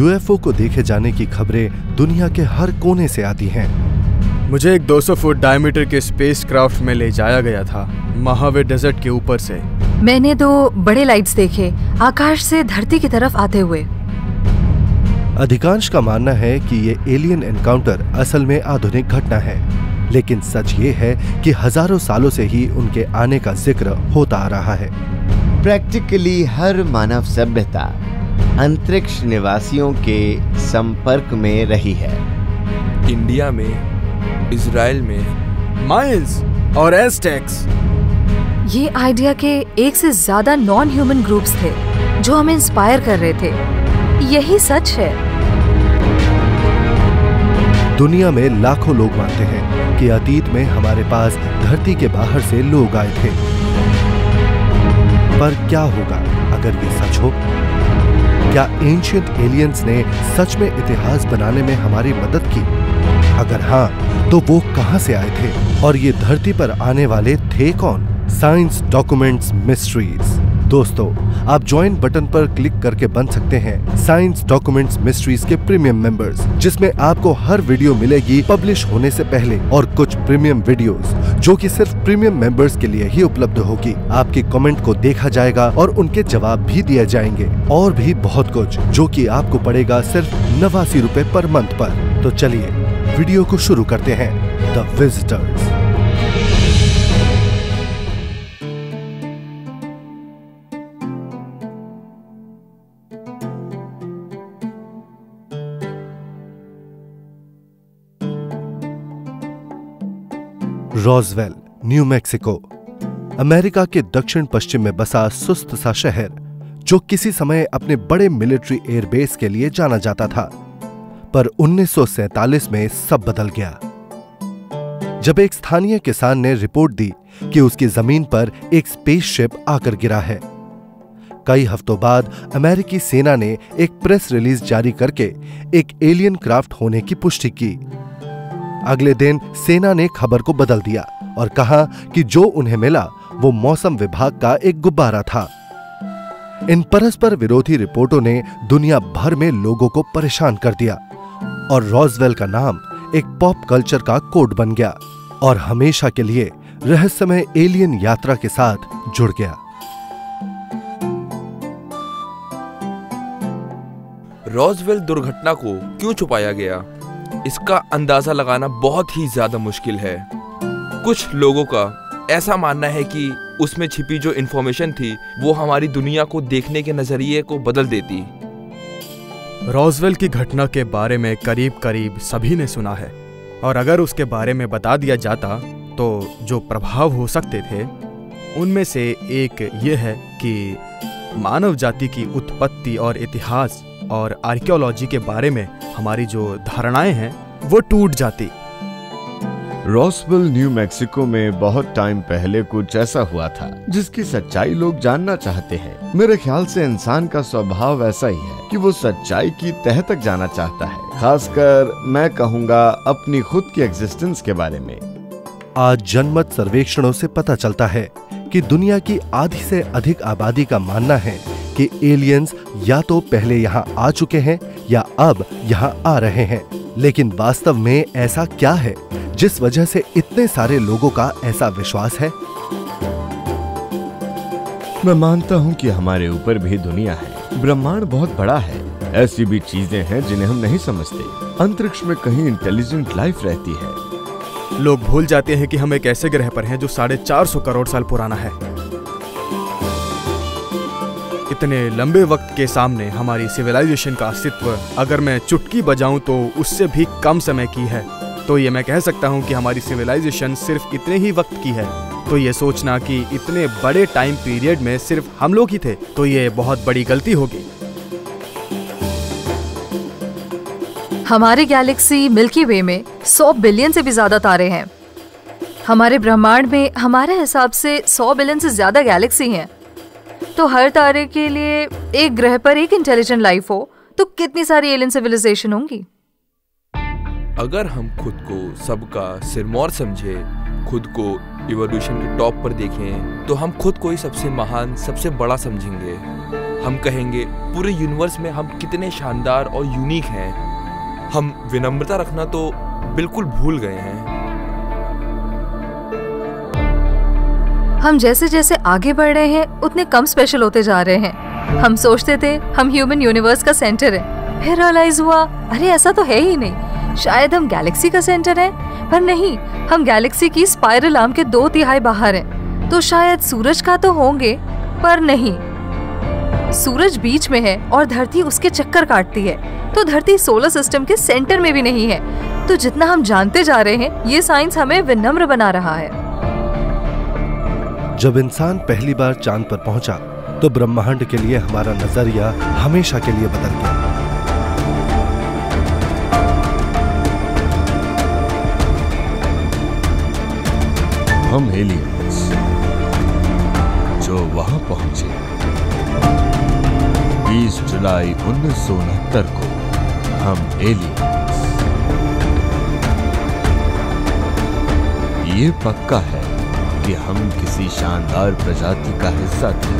UFO को देखे जाने की खबरें दुनिया के हर कोने से आती हैं। मुझे एक 200 फुट डायमीटर के स्पेसक्राफ्ट में ले जाया गया था, महावीर डेजर्ट के ऊपर से। मैंने 2 बड़े लाइट्स देखे आकाश से धरती की तरफ आते हुए। अधिकांश का मानना है कि ये एलियन एनकाउंटर असल में आधुनिक घटना है, लेकिन सच ये है कि हजारों सालों से ही उनके आने का जिक्र होता आ रहा है। प्रैक्टिकली हर मानव सभ्यता अंतरिक्ष निवासियों के संपर्क में रही है। इंडिया में, इजराइल में, मायंस और एज़टेक्स। ये आइडिया के 1 से ज्यादा नॉन ह्यूमन ग्रुप्स थे जो हमें इंस्पायर कर रहे थे। यही सच है। दुनिया में लाखों लोग मानते हैं कि अतीत में हमारे पास धरती के बाहर से लोग आए थे। पर क्या होगा अगर ये सच हो? क्या एंशिएंट एलियंस ने सच में इतिहास बनाने में हमारी मदद की? अगर हाँ, तो वो कहां से आए थे और ये धरती पर आने वाले थे कौन? Science documents mysteries. दोस्तों, आप ज्वाइन बटन पर क्लिक करके बन सकते हैं साइंस डॉक्यूमेंट्स मिस्ट्रीज के प्रीमियम मेंबर्स, जिसमें आपको हर वीडियो मिलेगी पब्लिश होने से पहले और कुछ प्रीमियम वीडियोस जो कि सिर्फ प्रीमियम मेंबर्स के लिए ही उपलब्ध होगी। आपकी कमेंट को देखा जाएगा और उनके जवाब भी दिए जाएंगे, और भी बहुत कुछ जो कि आपको पड़ेगा सिर्फ 89 रुपए पर मंथ पर। तो चलिए वीडियो को शुरू करते हैं। The visitors. Roswell, New Mexico, America के दक्षिण पश्चिम में बसा सुस्त सा शहर, जो किसी समय अपने बड़े मिलिट्री एयरबेस के लिए जाना जाता था। पर 1947 में सब बदल गया, जब एक स्थानीय किसान ने रिपोर्ट दी कि उसकी जमीन पर एक स्पेसशिप आकर गिरा है। कई हफ्तों बाद अमेरिकी सेना ने एक प्रेस रिलीज जारी करके एक एलियन क्राफ्ट होने की पुष्टि की। अगले दिन सेना ने खबर को बदल दिया और कहा कि जो उन्हें मिला वो मौसम विभाग का एक गुब्बारा था। इन परस्पर विरोधी रिपोर्टों ने दुनिया भर में लोगों को परेशान कर दिया और रॉसवेल का नाम एक पॉप कल्चर का कोड बन गया और हमेशा के लिए रहस्यमय एलियन यात्रा के साथ जुड़ गया। रॉसवेल दुर्घटना को क्यों छुपाया गया, इसका अंदाजा लगाना बहुत ही ज्यादा मुश्किल है। कुछ लोगों का ऐसा मानना है कि उसमें छिपी जो इंफॉर्मेशन थी वो हमारी दुनिया को देखने के नजरिए को बदल देती। रॉसवेल की घटना के बारे में करीब करीब सभी ने सुना है, और अगर उसके बारे में बता दिया जाता तो जो प्रभाव हो सकते थे उनमें से एक ये है कि मानव जाति की उत्पत्ति और इतिहास और आर्कियोलॉजी के बारे में हमारी जो धारणाएं हैं वो टूट जाती। रॉसवेल, न्यू मैक्सिको में बहुत टाइम पहले कुछ ऐसा हुआ था जिसकी सच्चाई लोग जानना चाहते हैं। मेरे ख्याल से इंसान का स्वभाव ऐसा ही है कि वो सच्चाई की तह तक जाना चाहता है, खासकर मैं कहूँगा अपनी खुद की एग्जिस्टेंस के बारे में। आज जनमत सर्वेक्षणों से पता चलता है कि दुनिया की आधी से अधिक आबादी का मानना है कि एलियंस या तो पहले यहाँ आ चुके हैं या अब यहाँ आ रहे हैं। लेकिन वास्तव में ऐसा क्या है जिस वजह से इतने सारे लोगों का ऐसा विश्वास है? मैं मानता हूँ कि हमारे ऊपर भी दुनिया है। ब्रह्मांड बहुत बड़ा है। ऐसी भी चीजें हैं जिन्हें हम नहीं समझते। अंतरिक्ष में कहीं इंटेलिजेंट लाइफ रहती है। लोग भूल जाते हैं कि हम एक ऐसे ग्रह पर हैं जो 450 करोड़ साल पुराना है। इतने लंबे वक्त के सामने हमारी सिविलाइजेशन का अस्तित्व अगर मैं चुटकी बजाऊं तो उससे भी कम समय की है। तो ये मैं कह सकता हूं कि हमारी सिविलाइजेशन सिर्फ इतने ही वक्त की है। तो ये सोचना कि इतने बड़े टाइम पीरियड में सिर्फ हम लोग ही थे, तो ये बहुत बड़ी गलती होगी। हमारी गैलेक्सी मिल्की वे में 100 बिलियन से भी ज्यादा तारे हैं। हमारे ब्रह्मांड में हमारे हिसाब से 100 बिलियन से ज्यादा गैलेक्सी हैं। तो हर तारे के लिए एक ग्रह पर एक इंटेलिजेंट लाइफ हो तो कितनी सारी एलियन सिविलाइजेशन होंगी। अगर हम खुद को सबका सिरमौर समझे, खुद को इवोल्यूशन के टॉप पर देखें, तो हम खुद को ही सबसे महान, सबसे बड़ा समझेंगे। हम कहेंगे पूरे यूनिवर्स में हम कितने शानदार और यूनिक हैं। हम विनम्रता रखना तो बिल्कुल भूल गए हैं। हम जैसे जैसे आगे बढ़ रहे हैं उतने कम स्पेशल होते जा रहे हैं। हम सोचते थे हम ह्यूमन यूनिवर्स का सेंटर है, फिर रियलाइज हुआ अरे ऐसा तो है ही नहीं। शायद हम गैलेक्सी का सेंटर हैं, पर नहीं, हम गैलेक्सी की स्पाइरल आर्म के 2/3 बाहर हैं। तो शायद सूरज का तो होंगे, पर नहीं, सूरज बीच में है और धरती उसके चक्कर काटती है, तो धरती सोलर सिस्टम के सेंटर में भी नहीं है। तो जितना हम जानते जा रहे हैं, ये साइंस हमें विनम्र बना रहा है। जब इंसान पहली बार चांद पर पहुंचा तो ब्रह्मांड के लिए हमारा नजरिया हमेशा के लिए बदल गया। हम एलियंस जो वहां पहुंचे 20 जुलाई 1969 को, हम एलियंस। ये पक्का है कि हम किसी शानदार प्रजाति का हिस्सा थे।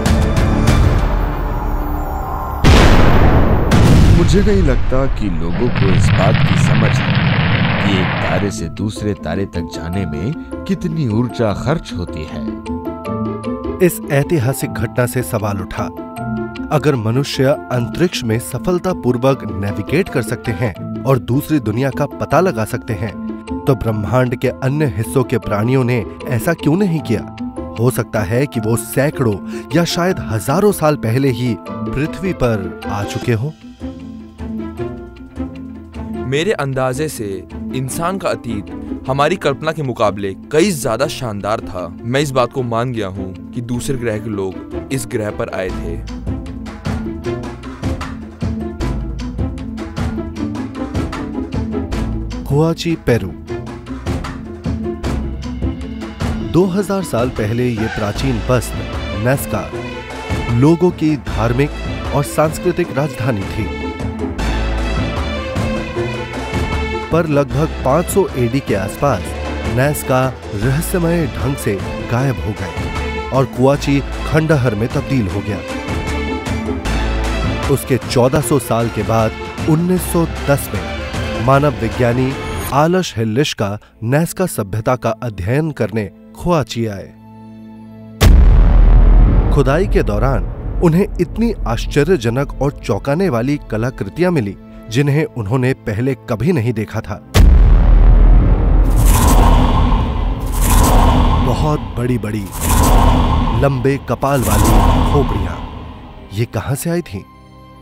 मुझे नहीं लगता कि लोगों को इस बात की समझ है कि एक तारे से दूसरे तारे तक जाने में कितनी ऊर्जा खर्च होती है। इस ऐतिहासिक घटना से सवाल उठा, अगर मनुष्य अंतरिक्ष में सफलतापूर्वक नेविगेट कर सकते हैं और दूसरी दुनिया का पता लगा सकते हैं, तो ब्रह्मांड के अन्य हिस्सों के प्राणियों ने ऐसा क्यों नहीं किया? हो सकता है कि वो सैकड़ों या शायद हजारों साल पहले ही पृथ्वी पर आ चुके हों। मेरे अंदाजे से इंसान का अतीत हमारी कल्पना के मुकाबले कई ज्यादा शानदार था। मैं इस बात को मान गया हूँ कि दूसरे ग्रह के लोग इस ग्रह पर आए थे। हुआची, पेरू। 2000 साल पहले ये प्राचीन बस्त नास्का लोगों की धार्मिक और सांस्कृतिक राजधानी थी, पर लगभग 500 एडी के आसपास नास्का रहस्यमय ढंग से गायब हो गए और कुआची खंडहर में तब्दील हो गया। उसके 1400 साल के बाद 1910 में मानव विज्ञानी आलश हिल्लिश्का नास्का सभ्यता का अध्ययन करने खुआची आए। खुदाई के दौरान उन्हें इतनी आश्चर्यजनक और चौंकाने वाली कलाकृतियां मिली जिन्हें उन्होंने पहले कभी नहीं देखा था। बहुत बड़ी बड़ी लंबे कपाल वाली खोपड़ियां, ये कहां से आई थीं?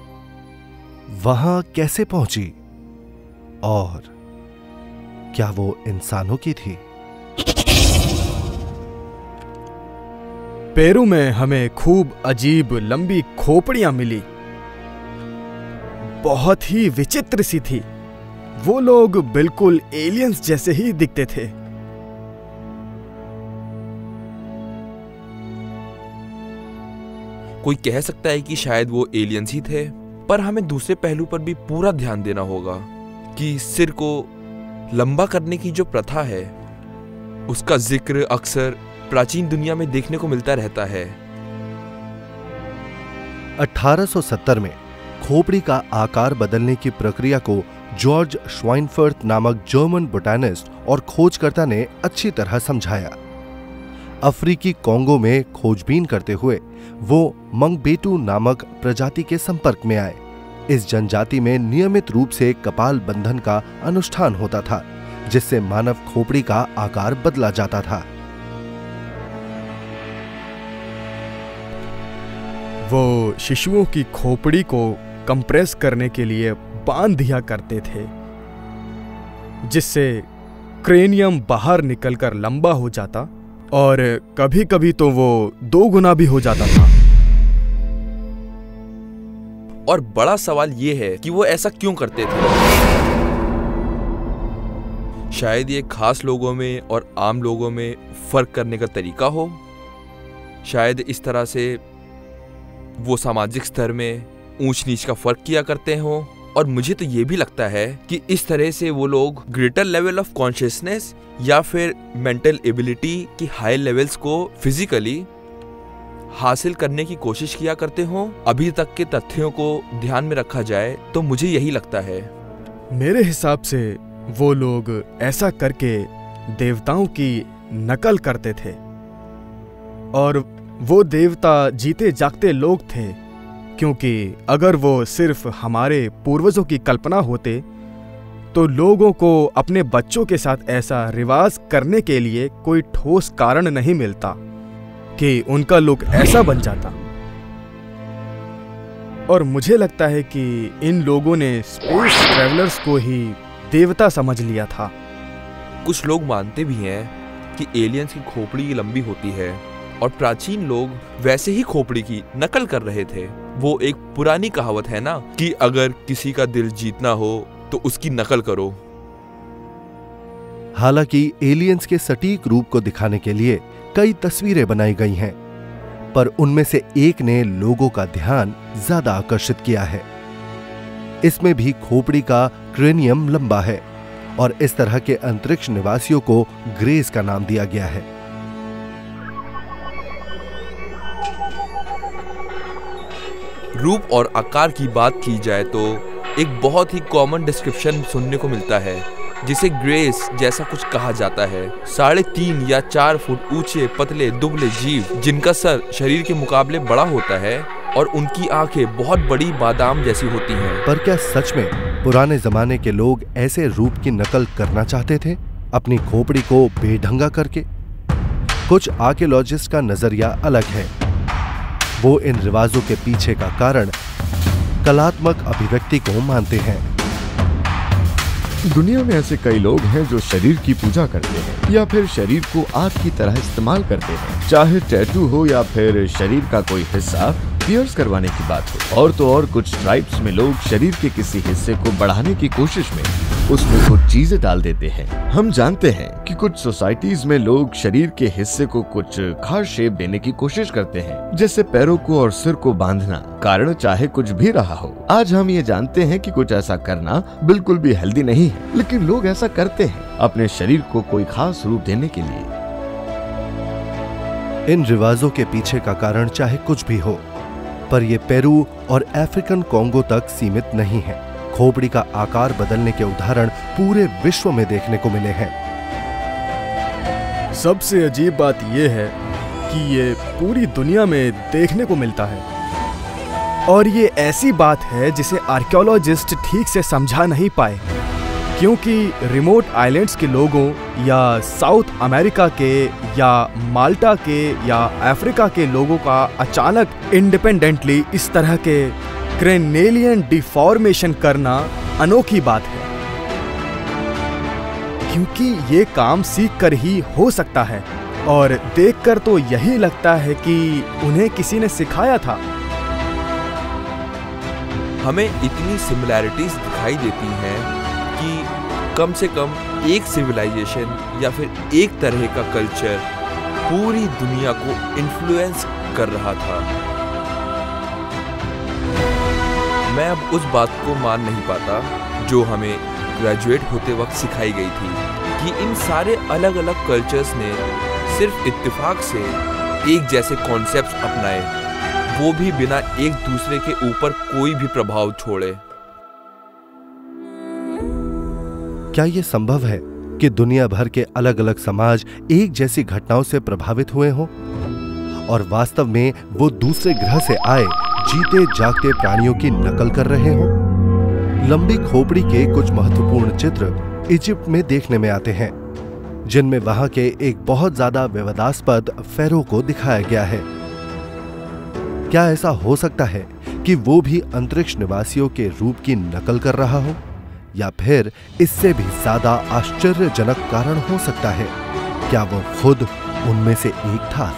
वहां कैसे पहुंची? और क्या वो इंसानों की थी? पेरू में हमें खूब अजीब लंबी खोपड़ियां मिली, बहुत ही विचित्र सी थी। वो लोग बिल्कुल एलियंस जैसे ही दिखते थे। कोई कह सकता है कि शायद वो एलियंस ही थे, पर हमें दूसरे पहलू पर भी पूरा ध्यान देना होगा कि सिर को लंबा करने की जो प्रथा है, उसका जिक्र अक्सर प्राचीन दुनिया में देखने को मिलता रहता है। 1870 में खोपड़ी का आकार बदलने की प्रक्रिया को जॉर्ज श्वाइनफर्थ नामक जर्मन बोटैनिस्ट और खोजकर्ता ने अच्छी तरह समझाया। अफ्रीकी कोंगो में खोजबीन करते हुए वो मंगबेटू नामक प्रजाति के संपर्क में आए। इस जनजाति में नियमित रूप से कपाल बंधन का अनुष्ठान होता था, जिससे मानव खोपड़ी का आकार बदला जाता था। वो शिशुओं की खोपड़ी को कंप्रेस करने के लिए बांध दिया करते थे, जिससे क्रेनियम बाहर निकलकर लंबा हो जाता और कभी कभी तो वो 2 गुना भी हो जाता था। और बड़ा सवाल ये है कि वो ऐसा क्यों करते थे? शायद ये खास लोगों में और आम लोगों में फर्क करने का तरीका हो। शायद इस तरह से वो सामाजिक स्तर में ऊंच नीच का फर्क किया करते हो। और मुझे तो ये भी लगता है कि इस तरह से वो लोग ग्रेटर लेवल ऑफ कॉन्शियसनेस या फिर मेंटल एबिलिटी की हाई लेवल्स को फिजिकली हासिल करने की कोशिश किया करते हो? अभी तक के तथ्यों को ध्यान में रखा जाए तो मुझे यही लगता है। मेरे हिसाब से वो लोग ऐसा करके देवताओं की नकल करते थे, और वो देवता जीते जागते लोग थे, क्योंकि अगर वो सिर्फ हमारे पूर्वजों की कल्पना होते तो लोगों को अपने बच्चों के साथ ऐसा रिवाज करने के लिए कोई ठोस कारण नहीं मिलता कि उनका लुक ऐसा बन जाता। और मुझे लगता है कि इन लोगों ने स्पेस ट्रैवलर्स को ही देवता समझ लिया था। कुछ लोग मानते भी हैं कि एलियंस की खोपड़ी लंबी होती है और प्राचीन लोग वैसे ही खोपड़ी की नकल कर रहे थे। वो एक पुरानी कहावत है ना कि अगर किसी का दिल जीतना हो तो उसकी नकल करो। हालांकि एलियंस के सटीक रूप को दिखाने के लिए कई तस्वीरें बनाई गई हैं, पर उनमें से एक ने लोगों का ध्यान ज्यादा आकर्षित किया है। इसमें भी खोपड़ी का क्रेनियम लंबा है और इस तरह के अंतरिक्ष निवासियों को ग्रेस का नाम दिया गया है। रूप और आकार की बात की जाए तो एक बहुत ही कॉमन डिस्क्रिप्शन सुनने को मिलता है, जिसे ग्रेस जैसा कुछ कहा जाता है। 3.5 या 4 फुट ऊंचे, पतले, दुबले जीव जिनका सर शरीर के मुकाबले बड़ा होता है और उनकी आंखें बहुत बड़ी बादाम जैसी होती हैं। पर क्या सच में पुराने जमाने के लोग ऐसे रूप की नकल करना चाहते थे, अपनी खोपड़ी को बेढंगा करके? कुछ आर्कियोलॉजिस्ट का नजरिया अलग है। वो इन रिवाजों के पीछे का कारण कलात्मक अभिव्यक्ति को मानते हैं। दुनिया में ऐसे कई लोग हैं जो शरीर की पूजा करते हैं या फिर शरीर को आग की तरह इस्तेमाल करते हैं, चाहे टैटू हो या फिर शरीर का कोई हिस्सा पियर्स करवाने की बात हो। और तो और कुछ ट्राइब्स में लोग शरीर के किसी हिस्से को बढ़ाने की कोशिश में उसमें कुछ चीजें डाल देते हैं। हम जानते हैं कि कुछ सोसाइटीज में लोग शरीर के हिस्से को कुछ खास शेप देने की कोशिश करते हैं, जैसे पैरों को और सिर को बांधना। कारण चाहे कुछ भी रहा हो, आज हम ये जानते हैं कि कुछ ऐसा करना बिल्कुल भी हेल्दी नहीं है, लेकिन लोग ऐसा करते हैं अपने शरीर को कोई खास रूप देने के लिए। इन रिवाजों के पीछे का कारण चाहे कुछ भी हो, पर ये पेरू और अफ्रीकन कॉन्गो तक सीमित नहीं है। खोपड़ी का आकार बदलने के उदाहरण पूरे विश्व में देखने को मिले हैं। सबसे अजीब बात यह है कि ये पूरी दुनिया में देखने को मिलता है, और ये ऐसी बात है जिसे आर्कियोलॉजिस्ट ठीक से समझा नहीं पाए, क्योंकि रिमोट आइलैंड्स के लोगों या साउथ अमेरिका के या माल्टा के या अफ्रीका के लोगों का अचानक इंडिपेंडेंटली इस तरह के क्रेनेलियन डिफॉर्मेशन करना अनोखी बात है, क्योंकि ये काम सीख कर ही हो सकता है, और देखकर तो यही लगता है कि उन्हें किसी ने सिखाया था। हमें इतनी सिमिलैरिटीज दिखाई देती हैं कि कम से कम एक सिविलाइजेशन या फिर एक तरह का कल्चर पूरी दुनिया को इन्फ्लुएंस कर रहा था। मैं अब उस बात को मान नहीं पाता जो हमें ग्रेजुएट होते वक्त सिखाई गई थी कि इन सारे अलग अलग कल्चर्स ने सिर्फ इत्तेफाक से एक जैसे कॉन्सेप्ट्स अपनाए, वो भी बिना एक दूसरे के ऊपर कोई भी प्रभाव छोड़े। क्या ये संभव है कि दुनिया भर के अलग अलग समाज एक जैसी घटनाओं से प्रभावित हुए हों और वास्तव में वो दूसरे ग्रह से आए जीते जागते प्राणियों की नकल कर रहे हों? लंबी खोपड़ी के कुछ महत्वपूर्ण चित्र इजिप्ट में देखने में आते हैं, जिनमें वहां के एक बहुत ज्यादा विवादास्पद फेरो को दिखाया गया है। क्या ऐसा हो सकता है कि वो भी अंतरिक्ष निवासियों के रूप की नकल कर रहा हो, या फिर इससे भी ज्यादा आश्चर्यजनक कारण हो सकता है, क्या वो खुद उनमें से एक था?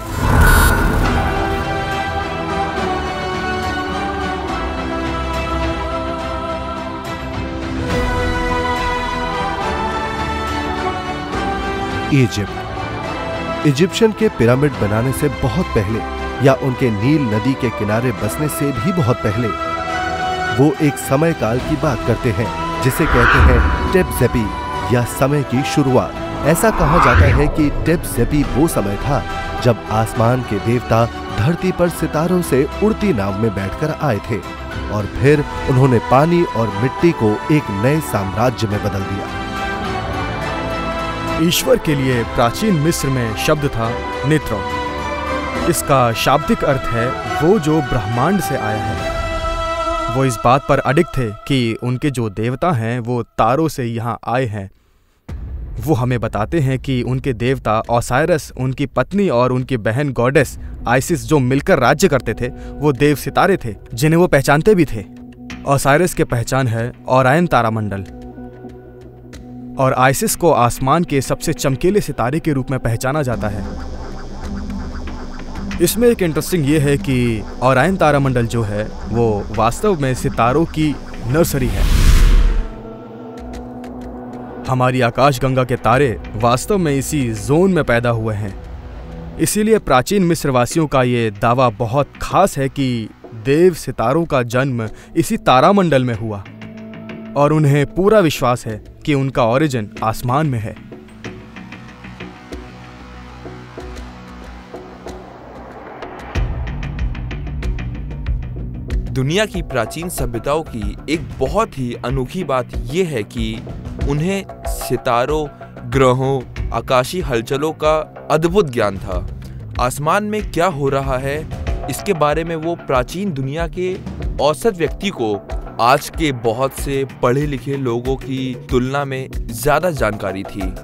इजिप्ट। इजिप्शियन के पिरामिड बनाने से बहुत पहले या उनके नील नदी के किनारे बसने से भी बहुत पहले वो एक समय काल की बात करते हैं जिसे कहते हैं टेप-ज़ेपी या समय की शुरुआत। ऐसा कहा जाता है कि टेप-ज़ेपी वो समय था जब आसमान के देवता धरती पर सितारों से उड़ती नाव में बैठकर आए थे और फिर उन्होंने पानी और मिट्टी को एक नए साम्राज्य में बदल दिया। ईश्वर के लिए प्राचीन मिस्र में शब्द था नेत्रो। इसका शाब्दिक अर्थ है वो जो ब्रह्मांड से आया है। वो इस बात पर अडिग थे कि उनके जो देवता हैं वो तारों से यहाँ आए हैं। वो हमें बताते हैं कि उनके देवता ओसाइरस, उनकी पत्नी और उनकी बहन गॉडेस आइसिस जो मिलकर राज्य करते थे, वो देव सितारे थे जिन्हें वो पहचानते भी थे। ओसाइरस की पहचान है ओरायन तारामंडल और आइसिस को आसमान के सबसे चमकीले सितारे के रूप में पहचाना जाता है। इसमें एक इंटरेस्टिंग ये है कि ओरायन तारामंडल जो है वो वास्तव में सितारों की नर्सरी है। हमारी आकाशगंगा के तारे वास्तव में इसी जोन में पैदा हुए हैं। इसीलिए प्राचीन मिस्रवासियों का ये दावा बहुत खास है कि देव सितारों का जन्म इसी तारामंडल में हुआ और उन्हें पूरा विश्वास है कि उनका ओरिजिन आसमान में है। दुनिया की प्राचीन सभ्यताओं की एक बहुत ही अनोखी बात यह है कि उन्हें सितारों, ग्रहों, आकाशीय हलचलों का अद्भुत ज्ञान था। आसमान में क्या हो रहा है इसके बारे में वो प्राचीन दुनिया के औसत व्यक्ति को आज के बहुत से पढ़े लिखे लोगों की तुलना में ज्यादा जानकारी थी।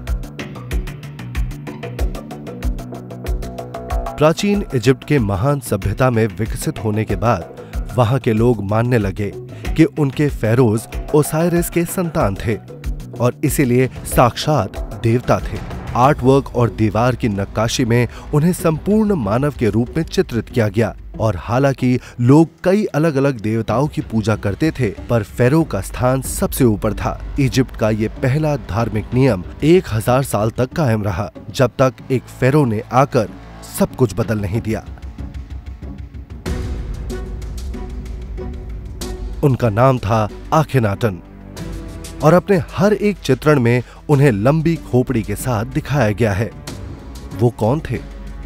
प्राचीन इजिप्ट के महान सभ्यता में विकसित होने के बाद वहां के लोग मानने लगे कि उनके फेरोज ओसाइरस के संतान थे और इसीलिए साक्षात देवता थे। आर्ट वर्क और दीवार की नक्काशी में उन्हें संपूर्ण मानव के रूप में चित्रित किया गया और हालांकि लोग कई अलग अलग देवताओं की पूजा करते थे, पर फेरो का स्थान सबसे ऊपर था। इजिप्ट का ये पहला धार्मिक नियम 1000 साल तक कायम रहा, जब तक एक फेरो ने आकर सब कुछ बदल नहीं दिया। उनका नाम था आखेनाटन और अपने हर एक चित्रण में उन्हें लंबी खोपड़ी के साथ दिखाया गया है। वो कौन थे?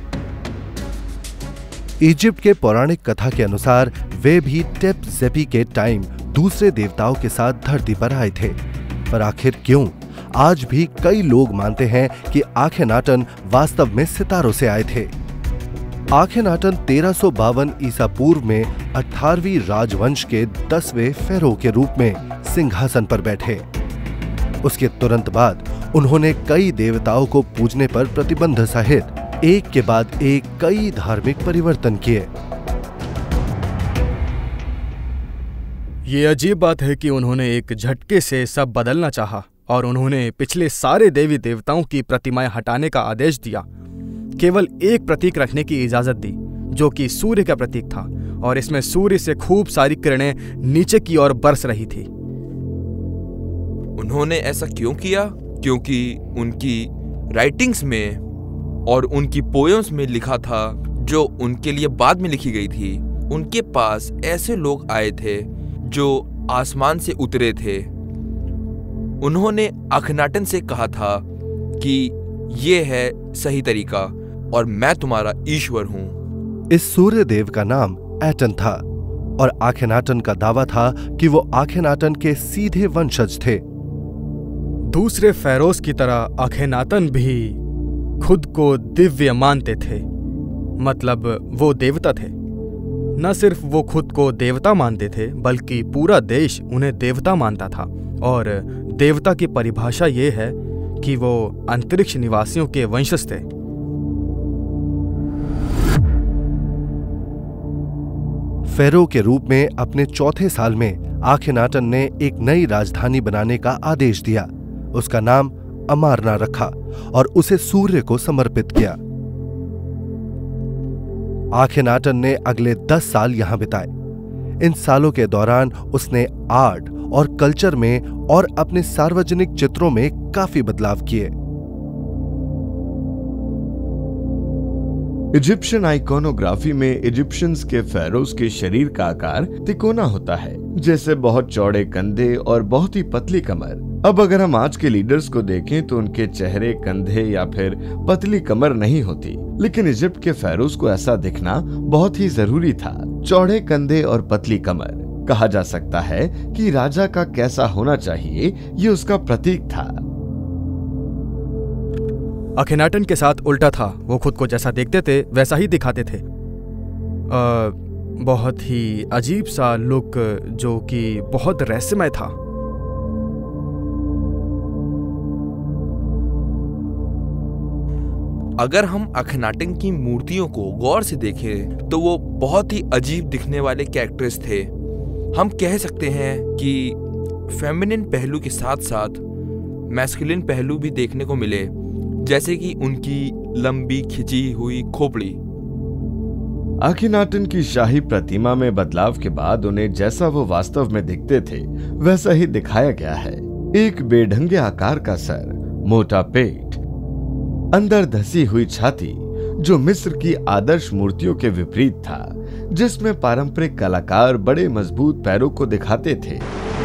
इजिप्ट के पौराणिक कथा के अनुसार वे भी टेप जेपी के टाइम दूसरे देवताओं के साथ धरती पर आए थे, पर आखिर क्यों? आज भी कई लोग मानते हैं कि आखेनाटन वास्तव में सितारों से आए थे। आखेनाटन 1352 ईसा पूर्व में 18वीं राजवंश के 10वें फेरो के रूप में सिंहासन पर बैठे। उसके तुरंत बाद उन्होंने कई देवताओं को पूजने पर प्रतिबंध सहित एक के बाद एक कई धार्मिक परिवर्तन किए। ये अजीब बात है कि उन्होंने एक झटके से सब बदलना चाहा और उन्होंने पिछले सारे देवी देवताओं की प्रतिमाएं हटाने का आदेश दिया। केवल एक प्रतीक रखने की इजाजत दी जो कि सूर्य का प्रतीक था और इसमें सूर्य से खूब सारी किरणें नीचे की ओर बरस रही थी। उन्होंने ऐसा क्यों किया? क्योंकि उनकी राइटिंग्स में और उनकी पोएम्स में लिखा था जो उनके लिए बाद में लिखी गई थी। उनके पास ऐसे लोग आए थे जो आसमान से उतरे थे। उन्होंने आखेनाटन से कहा था कि ये है सही तरीका और मैं तुम्हारा ईश्वर हूं। इस सूर्य देव का नाम एटन था और आखेनाटन का दावा था कि वो आखेनाटन के सीधे वंशज थे। दूसरे फेरोज की तरह आखेनाटन भी खुद को दिव्य मानते थे, मतलब वो देवता थे। न सिर्फ वो खुद को देवता मानते थे बल्कि पूरा देश उन्हें देवता मानता था। और देवता की परिभाषा ये है कि वो अंतरिक्ष निवासियों के वंशज थे। फेरो के रूप में अपने चौथे साल में आखेनाटन ने एक नई राजधानी बनाने का आदेश दिया। उसका नाम अमारना रखा और उसे सूर्य को समर्पित किया। आखेनाटन ने अगले 10 साल यहां बिताए। इन सालों के दौरान उसने आर्ट और कल्चर में और अपने सार्वजनिक चित्रों में काफी बदलाव किए। इजिप्शियन आइकोनोग्राफी में इजिप्शियंस के फेरोज के शरीर का आकार तिकोना होता है, जैसे बहुत चौड़े कंधे और बहुत ही पतली कमर। अब अगर हम आज के लीडर्स को देखें तो उनके चेहरे, कंधे या फिर पतली कमर नहीं होती। लेकिन इजिप्ट के फेरोज को ऐसा दिखना बहुत ही जरूरी था। चौड़े कंधे और पतली कमर, कहा जा सकता है कि राजा का कैसा होना चाहिए ये उसका प्रतीक था। अखिनाटन के साथ उल्टा था, वो खुद को जैसा देखते थे वैसा ही दिखाते थे। बहुत ही अजीब सा लुक जो कि बहुत रहस्यमय था। अगर हम अखनाटन की मूर्तियों को गौर से देखें तो वो बहुत ही अजीब दिखने वाले कैरेक्टर्स थे। हम कह सकते हैं कि फेमिनिन पहलू के साथ साथ मैस्कुलिन पहलू भी देखने को मिले, जैसे कि उनकी लंबी खिंची हुई खोपड़ी। अखिनाटन की शाही प्रतिमा में बदलाव के बाद उन्हें जैसा वो वास्तव में दिखते थे वैसा ही दिखाया गया है। एक बेढंगे आकार का सर, मोटा पेट, अंदर धसी हुई छाती, जो मिस्र की आदर्श मूर्तियों के विपरीत था, जिसमें पारंपरिक कलाकार बड़े मजबूत पैरों को दिखाते थे।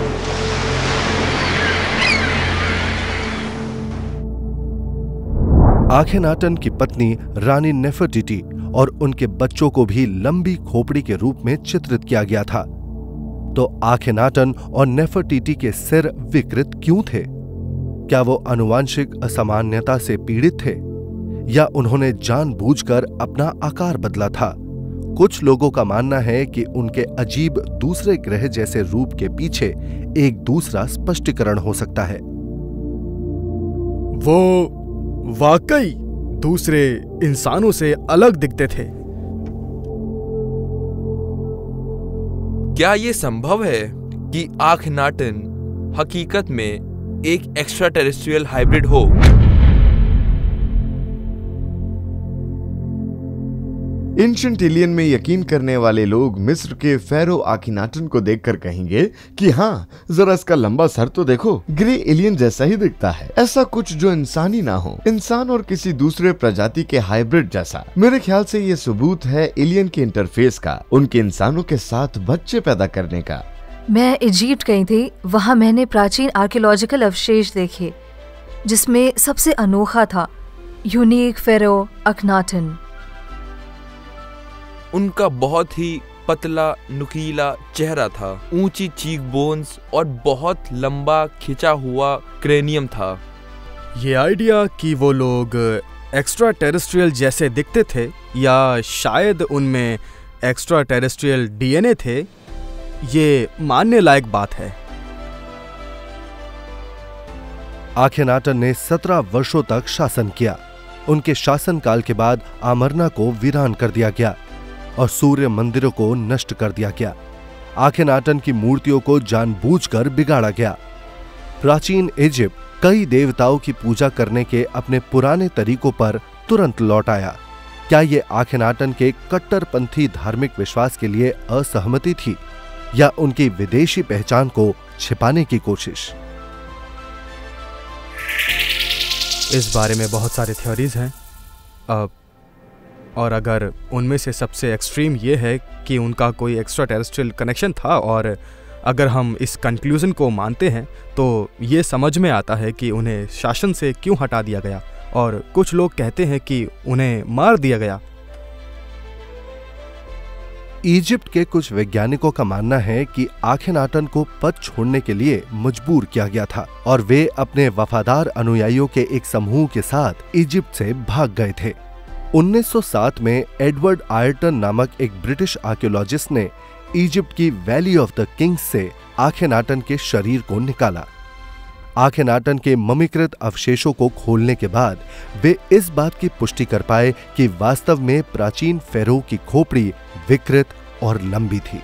आखेनाटन की पत्नी रानी नेफरटिटी और उनके बच्चों को भी लंबी खोपड़ी के रूप में चित्रित किया गया था। तो आखेनाटन और नेफरटिटी के सिर विकृत क्यों थे? क्या वो आनुवांशिक असामान्यता से पीड़ित थे या उन्होंने जानबूझकर अपना आकार बदला था? कुछ लोगों का मानना है कि उनके अजीब दूसरे ग्रह जैसे रूप के पीछे एक दूसरा स्पष्टीकरण हो सकता है। वो वाकई दूसरे इंसानों से अलग दिखते थे। क्या ये संभव है कि आखनाटन हकीकत में एक एक्स्ट्रा टेरेस्ट्रियल हाइब्रिड हो? एंशिएंट एलियन में यकीन करने वाले लोग मिस्र के फेरो आखिनाटन को देखकर कहेंगे कि हाँ, जरा इसका लंबा सर तो देखो, ग्रे एलियन जैसा ही दिखता है। ऐसा कुछ जो इंसानी ना हो, इंसान और किसी दूसरे प्रजाति के हाइब्रिड जैसा। मेरे ख्याल से ये सबूत है एलियन के इंटरफेस का, उनके इंसानों के साथ बच्चे पैदा करने का। मैं इजिप्ट गई थी, वहाँ मैंने प्राचीन आर्कियोलॉजिकल अवशेष देखे, जिसमें सबसे अनोखा था यूनिक फेरो अखनाटन। उनका बहुत ही पतला नुकीला चेहरा था, ऊंची चीक बोन्स और बहुत लंबा खिंचा हुआ क्रेनियम था। ये आइडिया कि वो लोग एक्स्ट्रा टेरेस्ट्रियल जैसे दिखते थे या शायद उनमें एक्स्ट्रा टेरेस्ट्रियल डीएनए थे, ये मानने लायक बात है। आखेनाटन ने 17 वर्षों तक शासन किया। उनके शासनकाल के बाद आमरना को वीरान कर दिया गया और सूर्य मंदिरों को नष्ट कर दिया गया। आखेनाटन की मूर्तियों को जानबूझकर बिगाड़ा गया। प्राचीन इजिप्ट कई देवताओं की पूजा करने के अपने पुराने तरीकों पर तुरंत लौट आया। क्या ये आखेनाटन के कट्टरपंथी धार्मिक विश्वास के लिए असहमति थी या उनकी विदेशी पहचान को छिपाने की कोशिश? इस बारे में बहुत सारे थ्योरीज हैं, और अगर उनमें से सबसे एक्सट्रीम ये है कि उनका कोई एक्स्ट्रा टेरेस्ट्रियल कनेक्शन था, और अगर हम इस कंक्लूजन को मानते हैं तो ये समझ में आता है कि उन्हें शासन से क्यों हटा दिया गया, और कुछ लोग कहते हैं कि उन्हें मार दिया गया। इजिप्ट के कुछ वैज्ञानिकों का मानना है कि आखेनाटन को पद छोड़ने के लिए मजबूर किया गया था और वे अपने वफादार अनुयायियों के एक समूह के साथ इजिप्ट से भाग गए थे। 1907 में एडवर्ड आयरटन नामक एक ब्रिटिश आर्कियोलॉजिस्ट ने इजिप्ट की वैली ऑफ द किंग्स से आखेनाटन के शरीर को निकाला। आखेनाटन के ममीकृत अवशेषों को खोलने के बाद वे इस बात की पुष्टि कर पाए कि वास्तव में प्राचीन फेरो की खोपड़ी विकृत और लंबी थी।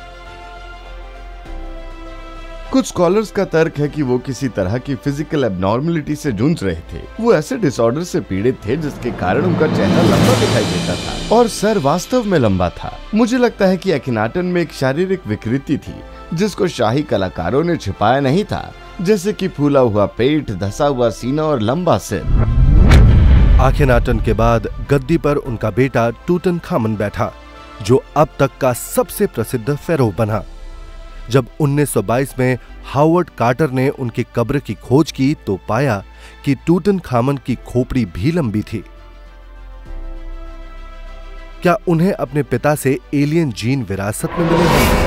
कुछ स्कॉलर्स का तर्क है कि वो किसी तरह की फिजिकल एबनॉर्मलिटी से जूझ रहे थे। वो ऐसे डिसऑर्डर से पीड़ित थे जिसके कारण उनका चेहरा लंबा दिखाई देता था और सर वास्तव में लंबा था। मुझे लगता है कि अखिनाटन में एक शारीरिक विकृति थी जिसको शाही कलाकारों ने छिपाया नहीं था, जैसे कि फूला हुआ पेट, धसा हुआ सीना और लंबा सिर। आखेनाटन के बाद गद्दी पर उनका बेटा टूटनखामन बैठा, जो अब तक का सबसे प्रसिद्ध फेरो बना। जब 1922 में हावर्ड कार्टर ने उनकी कब्र की खोज की तो पाया कि टूटनखामन की खोपड़ी भी लंबी थी। क्या उन्हें अपने पिता से एलियन जीन विरासत में मिले हैं?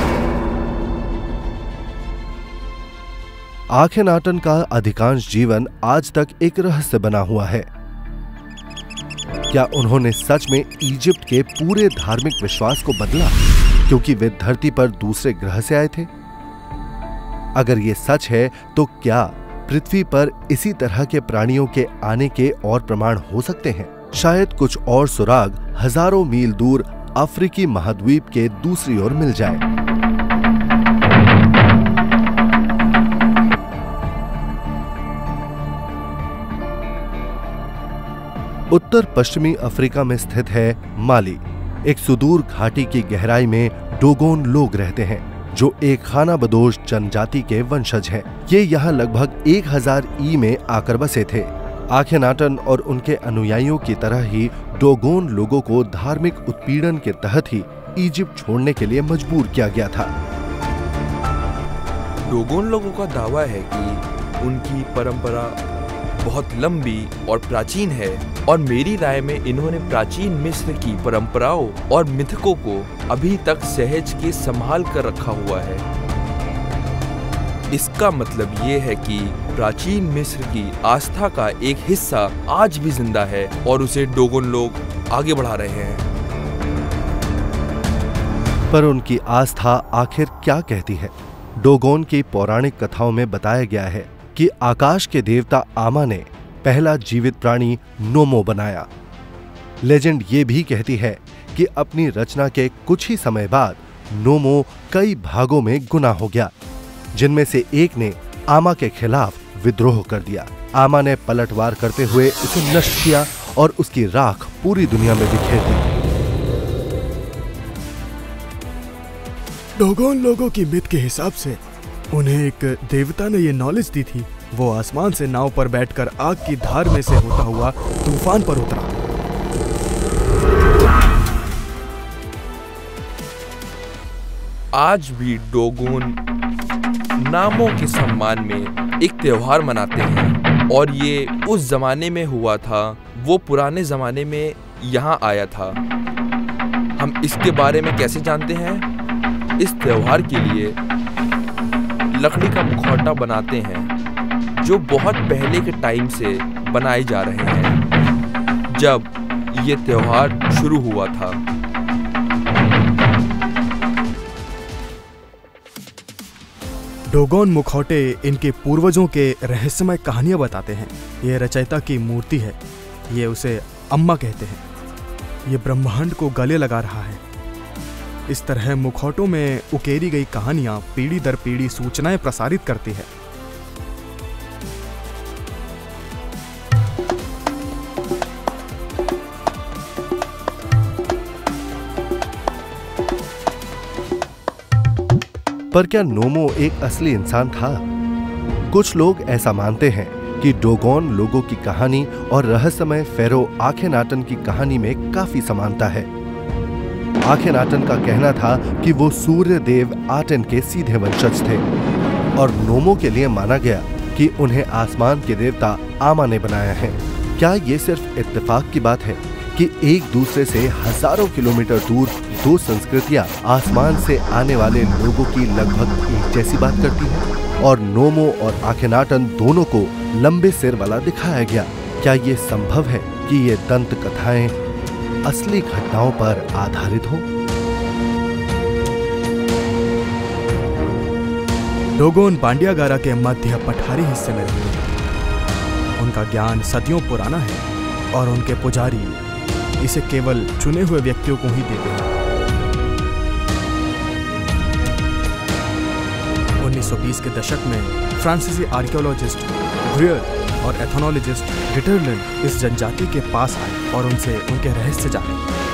आखेनाटन का अधिकांश जीवन आज तक एक रहस्य बना हुआ है। क्या उन्होंने सच में इजिप्ट के पूरे धार्मिक विश्वास को बदला क्योंकि वे धरती पर दूसरे ग्रह से आए थे? अगर ये सच है तो क्या पृथ्वी पर इसी तरह के प्राणियों के आने के और प्रमाण हो सकते हैं? शायद कुछ और सुराग हजारों मील दूर अफ्रीकी महाद्वीप के दूसरी ओर मिल जाए। उत्तर पश्चिमी अफ्रीका में स्थित है माली। एक सुदूर घाटी की गहराई में डोगोन लोग रहते हैं जो एक खानाबदोश जनजाति के वंशज हैं। ये यहाँ लगभग 1000 ई में आकर बसे थे। आखेनाटन और उनके अनुयायियों की तरह ही डोगोन लोगों को धार्मिक उत्पीड़न के तहत ही इजिप्ट छोड़ने के लिए मजबूर किया गया था। डोगोन लोगों का दावा है कि उनकी परंपरा बहुत लंबी और प्राचीन है और मेरी राय में इन्होंने प्राचीन मिस्र की परंपराओं और मिथकों को अभी तक सहज के संभाल कर रखा हुआ है। इसका मतलब ये है कि प्राचीन मिस्र की आस्था का एक हिस्सा आज भी जिंदा है और उसे डोगोन लोग आगे बढ़ा रहे हैं। पर उनकी आस्था आखिर क्या कहती है? डोगोन की पौराणिक कथाओं में बताया गया है कि आकाश के देवता आमा ने पहला जीवित प्राणी नोमो बनाया। लेजेंड ये भी कहती है कि अपनी रचना के कुछ ही समय बाद नोमो कई भागों में गुना हो गया, जिनमें से एक ने आमा के खिलाफ विद्रोह कर दिया। आमा ने पलटवार करते हुए उसे नष्ट किया और उसकी राख पूरी दुनिया में बिखेर दी। डोगोन लोगों की मिथ के हिसाब से उन्हें एक देवता ने ये नॉलेज दी थी। वो आसमान से नाव पर बैठकर आग की धार में से होता हुआ तूफान पर उतरा। आज भी डोगोन नामों के सम्मान में एक त्योहार मनाते हैं और ये उस जमाने में हुआ था, वो पुराने जमाने में यहाँ आया था। हम इसके बारे में कैसे जानते हैं? इस त्योहार के लिए लकड़ी का मुखौटा बनाते हैं जो बहुत पहले के टाइम से बनाए जा रहे हैं, जब ये त्योहार शुरू हुआ था। डोगोन मुखौटे इनके पूर्वजों के रहस्यमय कहानियां बताते हैं। ये रचयिता की मूर्ति है, ये उसे अम्मा कहते हैं। ये ब्रह्मांड को गले लगा रहा है। इस तरह मुखौटों में उकेरी गई कहानियां पीढ़ी दर पीढ़ी सूचनाएं प्रसारित करती है। पर क्या नोमो एक असली इंसान था? कुछ लोग ऐसा मानते हैं कि डोगोन लोगों की कहानी और रहस्यमय फेरो आखेनाटन की कहानी में काफी समानता है। आखेनाटन का कहना था कि वो सूर्य देव आटेन के सीधे वंशज थे और नोमो के लिए माना गया कि उन्हें आसमान के देवता आमा ने बनाया है। क्या ये सिर्फ इत्तेफाक की बात है कि एक दूसरे से हजारों किलोमीटर दूर दो संस्कृतियां आसमान से आने वाले लोगों की लगभग एक जैसी बात करती हैं और नोमो और आखेनाटन दोनों को लंबे सिर वाला दिखाया गया? क्या ये संभव है कि ये दंत कथाएं असली घटनाओं पर आधारित हो? डोगोन बांडियागारा के मध्य पठारी हिस्से में रहते हैं। उनका ज्ञान सदियों पुराना है और उनके पुजारी इसे केवल चुने हुए व्यक्तियों को ही देते हैं। 1920 के दशक में फ्रांसीसी आर्कियोलॉजिस्ट ग्रियर और एथनोलॉजिस्ट डिटरलिन इस जनजाति के पास आए और उनसे उनके रहस्य जाने।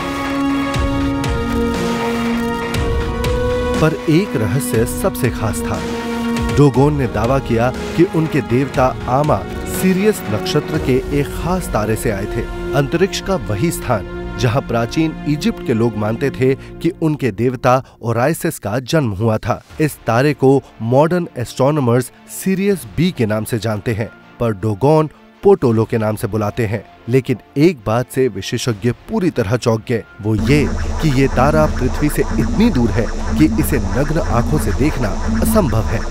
पर एक रहस्य सबसे खास था। डोगोन ने दावा किया कि उनके देवता आमा सीरियस नक्षत्र के एक खास तारे से आए थे। अंतरिक्ष का वही स्थान जहां प्राचीन इजिप्ट के लोग मानते थे कि उनके देवता ओराइसिस का जन्म हुआ था। इस तारे को मॉडर्न एस्ट्रोनॉमर्स सीरियस बी के नाम से जानते हैं, पर डोगोन पोटोलो के नाम से बुलाते हैं। लेकिन एक बात से विशेषज्ञ पूरी तरह चौंक गए, वो ये कि ये तारा पृथ्वी से इतनी दूर है कि इसे नग्न आंखों से देखना असंभव है।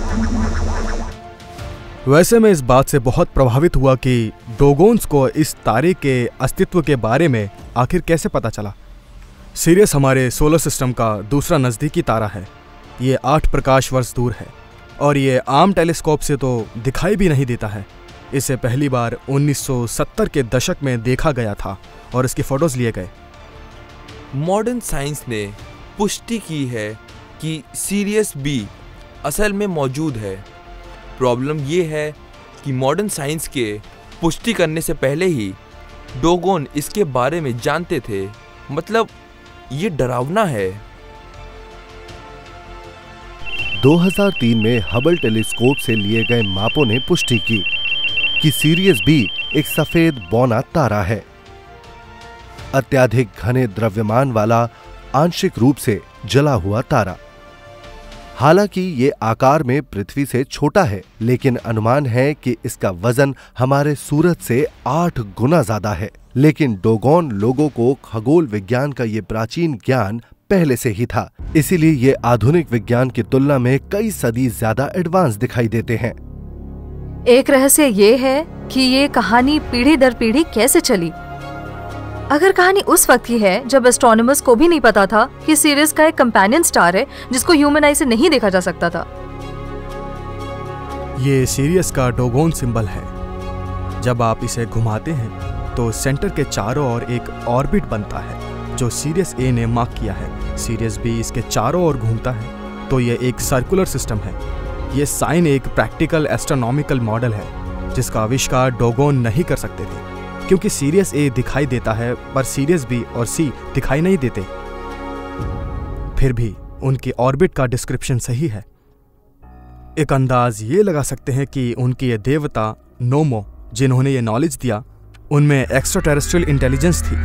वैसे मैं इस बात से बहुत प्रभावित हुआ कि डोगोन्स को इस तारे के अस्तित्व के बारे में आखिर कैसे पता चला। सीरियस हमारे सोलर सिस्टम का दूसरा नज़दीकी तारा है। ये 8 प्रकाश वर्ष दूर है और ये आम टेलीस्कोप से तो दिखाई भी नहीं देता है। इसे पहली बार 1970 के दशक में देखा गया था और इसके फोटोज लिए गए। मॉडर्न साइंस ने पुष्टि की है कि सीरियस बी असल में मौजूद है। प्रॉब्लम ये है कि मॉडर्न साइंस के पुष्टि करने से पहले ही डोगोन इसके बारे में जानते थे। मतलब ये डरावना है। 2003 में हबल टेलीस्कोप से लिए गए मापों ने पुष्टि की कि सीरियस बी एक सफेद बौना तारा है, अत्यधिक घने द्रव्यमान वाला, आंशिक रूप से जला हुआ तारा। हालांकि ये आकार में पृथ्वी से छोटा है, लेकिन अनुमान है कि इसका वजन हमारे सूरज से 8 गुना ज्यादा है। लेकिन डोगोन लोगों को खगोल विज्ञान का ये प्राचीन ज्ञान पहले से ही था, इसीलिए ये आधुनिक विज्ञान की तुलना में कई सदी ज्यादा एडवांस दिखाई देते हैं। एक रहस्य ये है कि ये कहानी पीढ़ी दर पीढ़ी कैसे चली। अगर कहानी उस वक्त की है जब एस्ट्रोनॉमर्स को भी नहीं पता था कि सीरियस का एक कंपेनियन स्टार है जिसको ह्यूमन आई से नहीं देखा जा सकता था। ये सीरियस का डोगोन सिंबल है। जब आप इसे घुमाते हैं तो सेंटर के चारों ओर एक ऑर्बिट बनता है जो सीरियस ए ने मार्क किया है। सीरियस बी इसके चारों ओर घूमता है, तो यह एक सर्कुलर सिस्टम है। ये साइन एक प्रैक्टिकल एस्ट्रोनॉमिकल मॉडल है जिसका आविष्कार डोगोन नहीं कर सकते थे, क्योंकि सीरियस ए दिखाई देता है पर सीरियस बी और सी दिखाई नहीं देते। फिर भी उनकी ऑर्बिट का डिस्क्रिप्शन सही है। एक अंदाज ये लगा सकते हैं कि उनकी ये देवता नोमो, जिन्होंने ये नॉलेज दिया, उनमें एक्स्ट्रा टेरेस्ट्रियल इंटेलिजेंस थी।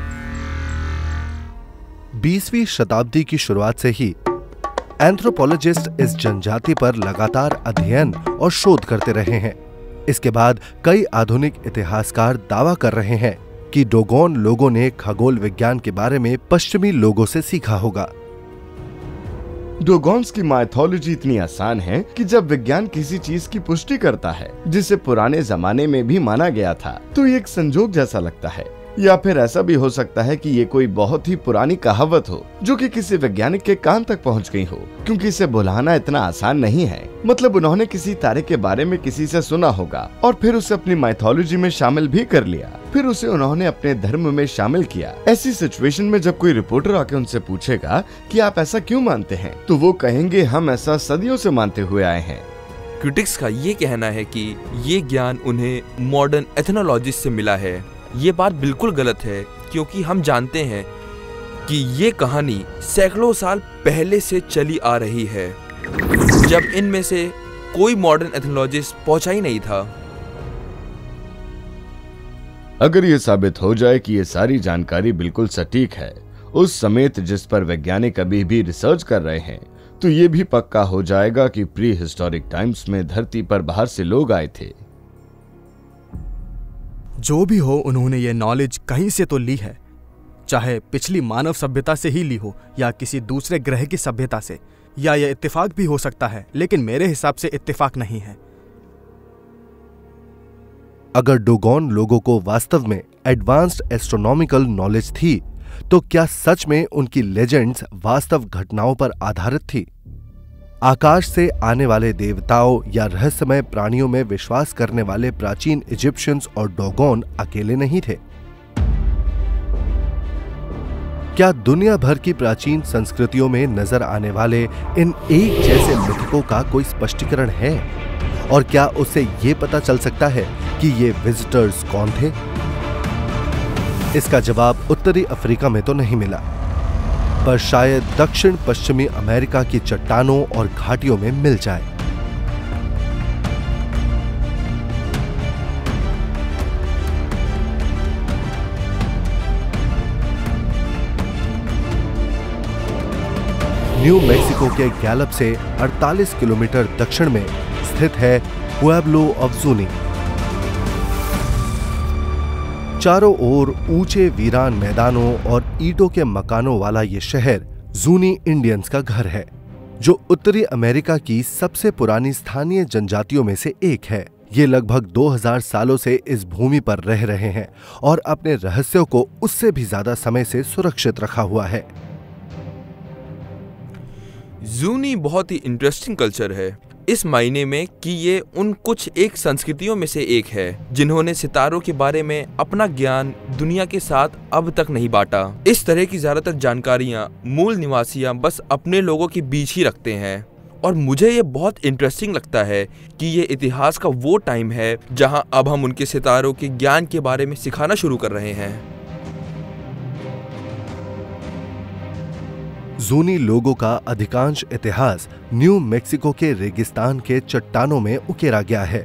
20वीं शताब्दी की शुरुआत से ही एंथ्रोपोलॉजिस्ट इस जनजाति पर लगातार अध्ययन और शोध करते रहे हैं। इसके बाद कई आधुनिक इतिहासकार दावा कर रहे हैं कि डोगोन लोगों ने खगोल विज्ञान के बारे में पश्चिमी लोगों से सीखा होगा। डोगोन्स की माइथोलॉजी इतनी आसान है कि जब विज्ञान किसी चीज की पुष्टि करता है जिसे पुराने जमाने में भी माना गया था, तो ये एक संजोग जैसा लगता है। या फिर ऐसा भी हो सकता है कि ये कोई बहुत ही पुरानी कहावत हो जो कि किसी वैज्ञानिक के कान तक पहुंच गई हो, क्योंकि इसे बुलाना इतना आसान नहीं है। मतलब उन्होंने किसी तारे के बारे में किसी से सुना होगा और फिर उसे अपनी माइथोलॉजी में शामिल भी कर लिया, फिर उसे उन्होंने अपने धर्म में शामिल किया। ऐसी सिचुएशन में जब कोई रिपोर्टर आके उनसे पूछेगा कि आप ऐसा क्यों मानते हैं, तो वो कहेंगे हम ऐसा सदियों से मानते हुए आए हैं। क्रिटिक्स का ये कहना है कि ये ज्ञान उन्हें मॉडर्न एथनोलॉजिस्ट से मिला है। ये बात बिल्कुल गलत है, क्योंकि हम जानते हैं कि ये कहानी सैकड़ों साल पहले से चली आ रही है, जब इनमें से कोई मॉडर्न एथनोलॉजिस्ट पहुंचा ही नहीं था। अगर ये साबित हो जाए कि ये सारी जानकारी बिल्कुल सटीक है उस समेत जिस पर वैज्ञानिक अभी भी रिसर्च कर रहे हैं, तो ये भी पक्का हो जाएगा कि प्री हिस्टोरिक टाइम्स में धरती पर बाहर से लोग आए थे। जो भी हो, उन्होंने ये नॉलेज कहीं से तो ली है, चाहे पिछली मानव सभ्यता से ही ली हो या किसी दूसरे ग्रह की सभ्यता से, या यह इत्तेफाक भी हो सकता है, लेकिन मेरे हिसाब से इत्तेफाक नहीं है। अगर डोगोन लोगों को वास्तव में एडवांस्ड एस्ट्रोनॉमिकल नॉलेज थी, तो क्या सच में उनकी लेजेंड्स वास्तव घटनाओं पर आधारित थी? आकाश से आने वाले देवताओं या रहस्यमय प्राणियों में विश्वास करने वाले प्राचीन इजिप्शियंस और डोगोन अकेले नहीं थे। क्या दुनिया भर की प्राचीन संस्कृतियों में नजर आने वाले इन एक जैसे मिथकों का कोई स्पष्टीकरण है? और क्या उससे ये पता चल सकता है कि ये विजिटर्स कौन थे? इसका जवाब उत्तरी अफ्रीका में तो नहीं मिला, पर शायद दक्षिण पश्चिमी अमेरिका की चट्टानों और घाटियों में मिल जाए। न्यू मैक्सिको के गैलप से 48 किलोमीटर दक्षिण में स्थित है पुएब्लो ऑफ ज़ूनी। चारों ओर ऊंचे वीरान मैदानों और ईंटों के मकानों वाला ये शहर जूनी इंडियंस का घर है, जो उत्तरी अमेरिका की सबसे पुरानी स्थानीय जनजातियों में से एक है। ये लगभग 2000 सालों से इस भूमि पर रह रहे हैं और अपने रहस्यों को उससे भी ज्यादा समय से सुरक्षित रखा हुआ है। जूनी बहुत ही इंटरेस्टिंग कल्चर है इस मायने में कि ये उन कुछ एक संस्कृतियों में से एक है जिन्होंने सितारों के बारे में अपना ज्ञान दुनिया के साथ अब तक नहीं बांटा। इस तरह की ज्यादातर जानकारियां मूल निवासियां बस अपने लोगों के बीच ही रखते हैं, और मुझे ये बहुत इंटरेस्टिंग लगता है कि ये इतिहास का वो टाइम है जहां अब हम उनके सितारों के ज्ञान के बारे में सिखाना शुरू कर रहे हैं। जूनी लोगों का अधिकांश इतिहास न्यू मेक्सिको के रेगिस्तान के चट्टानों में उकेरा गया है।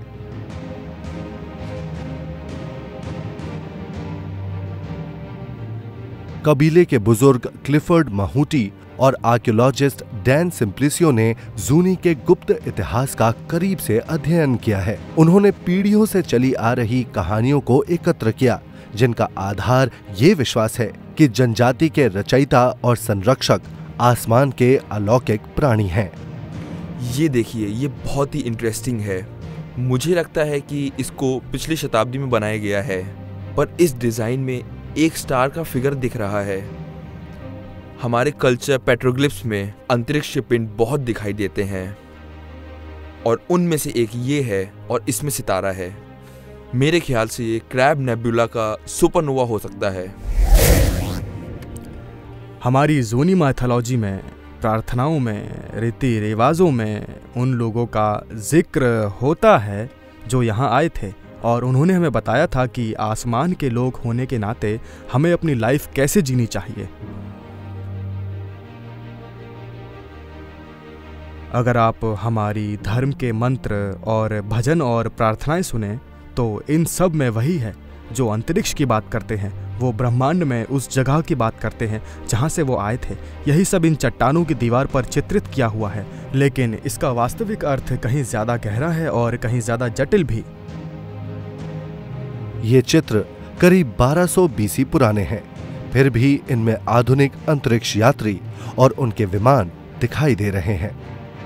कबीले के बुजुर्ग क्लिफर्ड महूटी और आर्कियोलॉजिस्ट डैन सिम्प्लिसियो ने जूनी के गुप्त इतिहास का करीब से अध्ययन किया है। उन्होंने पीढ़ियों से चली आ रही कहानियों को एकत्र किया, जिनका आधार ये विश्वास है कि जनजाति के रचयिता और संरक्षक आसमान के अलौकिक प्राणी हैं। ये देखिए, ये बहुत ही इंटरेस्टिंग है। मुझे लगता है कि इसको पिछली शताब्दी में बनाया गया है, पर इस डिजाइन में एक स्टार का फिगर दिख रहा है। हमारे कल्चर पेट्रोग्लिफ्स में अंतरिक्ष पिंड बहुत दिखाई देते हैं और उनमें से एक ये है और इसमें सितारा है। मेरे ख्याल से ये क्रैब नेबुला का सुपरनोवा हो सकता है। हमारी जूनी माइथोलॉजी में, प्रार्थनाओं में, रीति रिवाजों में उन लोगों का जिक्र होता है जो यहाँ आए थे, और उन्होंने हमें बताया था कि आसमान के लोग होने के नाते हमें अपनी लाइफ कैसे जीनी चाहिए। अगर आप हमारी धर्म के मंत्र और भजन और प्रार्थनाएं सुने तो इन सब में वही है जो अंतरिक्ष की बात करते हैं। वो ब्रह्मांड में उस जगह की बात करते हैं जहां से वो आए थे। यही सब इन चट्टानों की दीवार पर चित्रित किया हुआ है, लेकिन इसका वास्तविक अर्थ कहीं ज्यादा गहरा है और कहीं ज्यादा जटिल भी। ये चित्र करीब 1200 बीसी पुराने हैं, फिर भी इनमें आधुनिक अंतरिक्ष यात्री और उनके विमान दिखाई दे रहे हैं।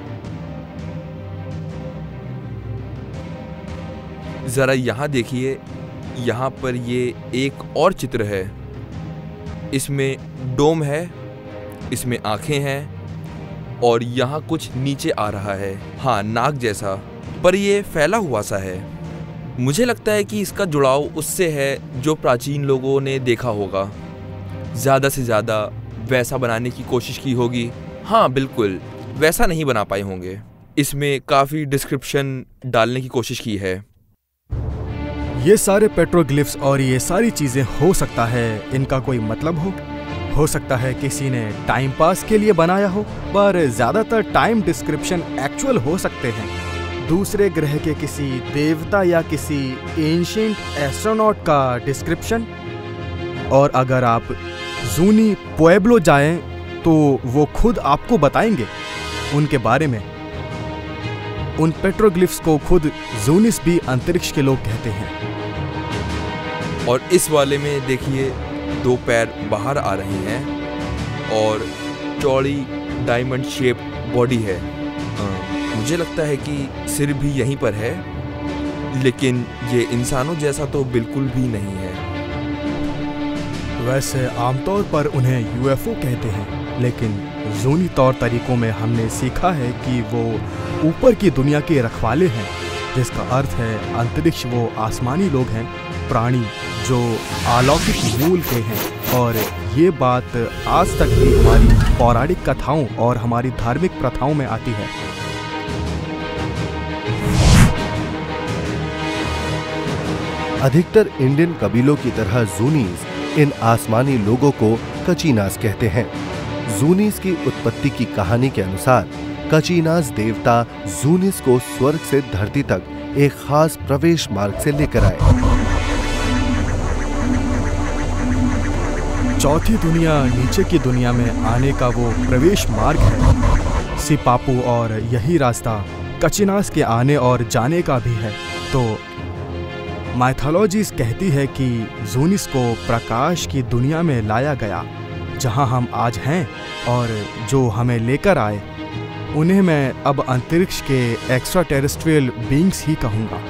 जरा यहाँ देखिए, यहाँ पर ये एक और चित्र है। इसमें डोम है, इसमें आंखें हैं और यहाँ कुछ नीचे आ रहा है, हाँ नाक जैसा, पर ये फैला हुआ सा है। मुझे लगता है कि इसका जुड़ाव उससे है जो प्राचीन लोगों ने देखा होगा। ज़्यादा से ज़्यादा वैसा बनाने की कोशिश की होगी। हाँ बिल्कुल, वैसा नहीं बना पाए होंगे। इसमें काफ़ी डिस्क्रिप्शन डालने की कोशिश की है। ये सारे पेट्रोग्लिफ्स और ये सारी चीजें हो सकता है इनका कोई मतलब हो सकता है किसी ने टाइम पास के लिए बनाया हो, पर ज्यादातर टाइम डिस्क्रिप्शन एक्चुअल हो सकते हैं। दूसरे ग्रह के किसी देवता या किसी एंशिएंट एस्ट्रोनॉट का डिस्क्रिप्शन। और अगर आप जूनी पुएब्लो जाएं तो वो खुद आपको बताएंगे उनके बारे में। उन पेट्रोग्लिफ्स को खुद जूनिस भी अंतरिक्ष के लोग कहते हैं। और इस वाले में देखिए 2 पैर बाहर आ रहे हैं और चौड़ी डायमंड शेप बॉडी है। मुझे लगता है कि सिर भी यहीं पर है, लेकिन ये इंसानों जैसा तो बिल्कुल भी नहीं है। वैसे आमतौर पर उन्हें यूएफओ कहते हैं, लेकिन जूनी तौर तरीकों में हमने सीखा है कि वो ऊपर की दुनिया के रखवाले हैं, जिसका अर्थ है अंतरिक्ष वो आसमानी लोग हैं, प्राणी जो अलौकिक मूल के हैं। और ये बात आज तक भी हमारी पौराणिक कथाओं और हमारी धार्मिक प्रथाओं में आती है। अधिकतर इंडियन कबीलों की तरह जूनीस इन आसमानी लोगों को कचीनास कहते हैं। जूनीस की उत्पत्ति की कहानी के अनुसार कचीनास देवता जूनीस को स्वर्ग से धरती तक एक खास प्रवेश मार्ग से लेकर आए। चौथी दुनिया, नीचे की दुनिया में आने का वो प्रवेश मार्ग है। सिपापू और यही रास्ता कचिनास के आने और जाने का भी है। तो माइथोलॉजीज कहती है कि जूनिस को प्रकाश की दुनिया में लाया गया, जहां हम आज हैं, और जो हमें लेकर आए उन्हें मैं अब अंतरिक्ष के एक्स्ट्रा टेरेस्ट्रियल बीइंग्स ही कहूँगा।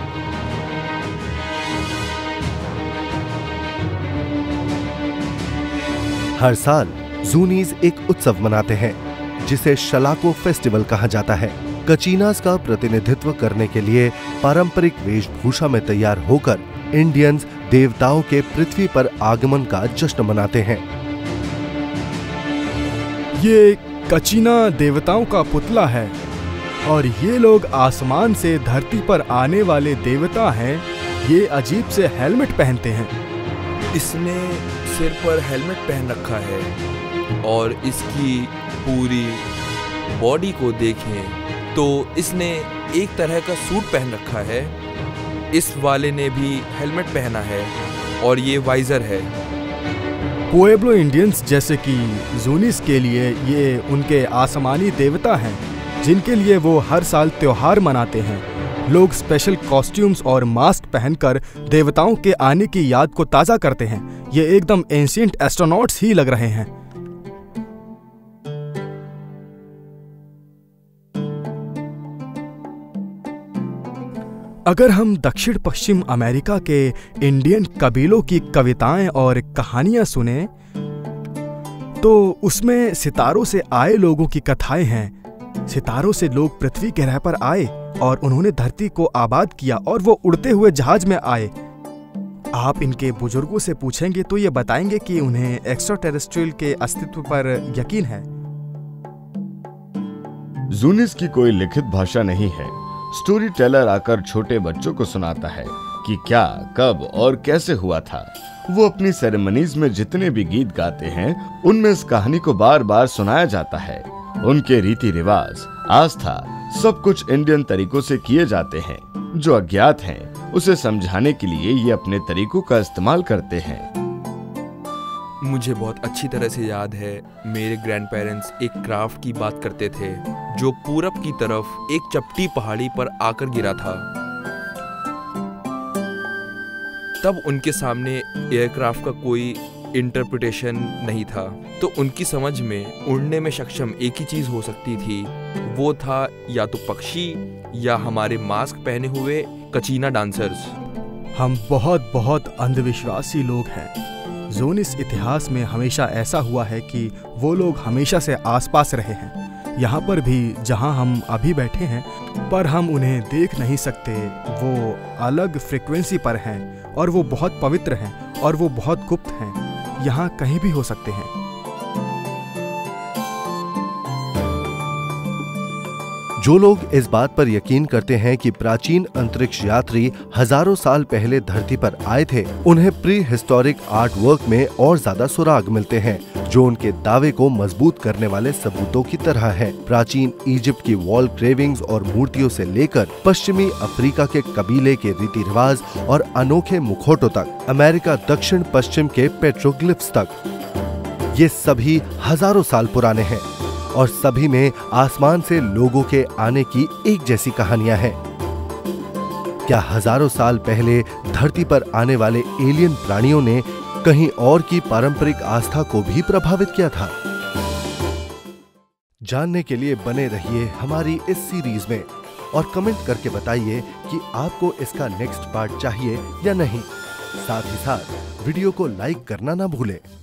हर साल जूनीज एक उत्सव मनाते हैं जिसे शलाको फेस्टिवल कहा जाता है। कचीनास का प्रतिनिधित्व करने के लिए पारंपरिक वेशभूषा में तैयार होकर इंडियंस देवताओं के पृथ्वी पर आगमन का जश्न मनाते हैं। ये कचीना देवताओं का पुतला है और ये लोग आसमान से धरती पर आने वाले देवता हैं। ये अजीब से हेलमेट पहनते हैं। इसने सिर पर हेलमेट पहन रखा है और इसकी पूरी बॉडी को देखें तो इसने एक तरह का सूट पहन रखा है। इस वाले ने भी हेलमेट पहना है और ये वाइजर है। पुएब्लो इंडियंस जैसे कि जूनिस के लिए ये उनके आसमानी देवता हैं, जिनके लिए वो हर साल त्योहार मनाते हैं। लोग स्पेशल कॉस्ट्यूम्स और मास्क पहनकर देवताओं के आने की याद को ताज़ा करते हैं। ये एकदम एंशिएंट एस्ट्रोनॉट्स ही लग रहे हैं। अगर हम दक्षिण पश्चिम अमेरिका के इंडियन कबीलों की कविताएं और कहानियां सुने तो उसमें सितारों से आए लोगों की कथाएं हैं। सितारों से लोग पृथ्वी ग्रह पर आए और उन्होंने धरती को आबाद किया और वो उड़ते हुए जहाज में आए। आप इनके बुजुर्गों से पूछेंगे तो ये बताएंगे कि उन्हें एक्स्ट्रा टेरेस्ट्रियल के अस्तित्व पर यकीन है। जूनिस की कोई लिखित भाषा नहीं है। स्टोरी टेलर आकर छोटे बच्चों को सुनाता है कि क्या, कब और कैसे हुआ था। वो अपनी सेरेमनीज में जितने भी गीत गाते हैं उनमें इस कहानी को बार बार सुनाया जाता है। उनके रीति रिवाज, आस्था, सब कुछ इंडियन तरीकों से किए जाते हैं। जो अज्ञात हैं उसे समझाने के लिए ये अपने तरीकों का इस्तेमाल करते हैं। मुझे बहुत अच्छी तरह से याद है, मेरे ग्रैंड पेरेंट्स एक क्राफ्ट की बात करते थे जो पूरब की तरफ एक चपटी पहाड़ी पर आकर गिरा था। तब उनके सामने एयरक्राफ्ट का कोई इंटरप्रिटेशन नहीं था, तो उनकी समझ में उड़ने में सक्षम एक ही चीज हो सकती थी, वो था या तो पक्षी या हमारे मास्क पहने हुए कचीना डांसर्स। हम बहुत बहुत अंधविश्वासी लोग हैं। जूनिस इतिहास में हमेशा ऐसा हुआ है कि वो लोग हमेशा से आसपास रहे हैं। यहाँ पर भी जहाँ हम अभी बैठे हैं, पर हम उन्हें देख नहीं सकते। वो अलग फ्रीक्वेंसी पर हैं और वो बहुत पवित्र हैं और वो बहुत गुप्त हैं। यहाँ कहीं भी हो सकते हैं। जो लोग इस बात पर यकीन करते हैं कि प्राचीन अंतरिक्ष यात्री हजारों साल पहले धरती पर आए थे, उन्हें प्री हिस्टोरिक आर्ट वर्क में और ज्यादा सुराग मिलते हैं, जो उनके दावे को मजबूत करने वाले सबूतों की तरह है। प्राचीन इजिप्ट की वॉल क्रेविंग्स और मूर्तियों से लेकर पश्चिमी अफ्रीका के कबीले के रीति रिवाज और अनोखे मुखौटों तक, अमेरिका दक्षिण पश्चिम के पेट्रोग्लिफ्स तक, ये सभी हजारों साल पुराने हैं और सभी में आसमान से लोगों के आने की एक जैसी कहानियां हैं। क्या हजारों साल पहले धरती पर आने वाले एलियन प्राणियों ने कहीं और की पारंपरिक आस्था को भी प्रभावित किया था? जानने के लिए बने रहिए हमारी इस सीरीज में और कमेंट करके बताइए कि आपको इसका नेक्स्ट पार्ट चाहिए या नहीं। साथ ही साथ वीडियो को लाइक करना ना भूलें।